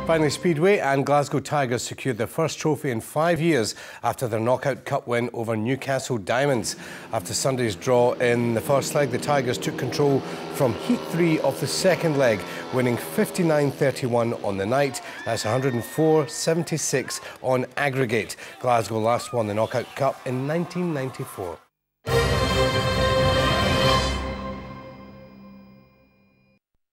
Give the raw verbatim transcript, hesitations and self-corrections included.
Finally, Speedway and Glasgow Tigers secured their first trophy in five years after their knockout cup win over Newcastle Diamonds. After Sunday's draw in the first leg, the Tigers took control from heat three of the second leg, winning fifty-nine thirty-one on the night. That's one hundred four seventy-six on aggregate. Glasgow last won the knockout cup in nineteen ninety-four.